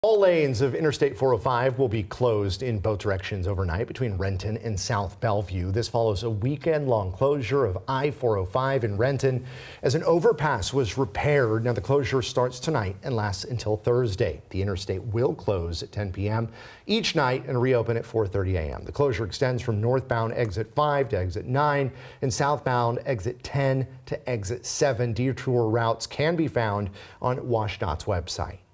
All lanes of Interstate 405 will be closed in both directions overnight between Renton and South Bellevue. This follows a weekend-long closure of I-405 in Renton as an overpass was repaired. Now, the closure starts tonight and lasts until Thursday. The interstate will close at 10 p.m. each night and reopen at 4:30 a.m. The closure extends from northbound exit 5 to exit 9 and southbound exit 10 to exit 7. Detour routes can be found on WashDOT's website.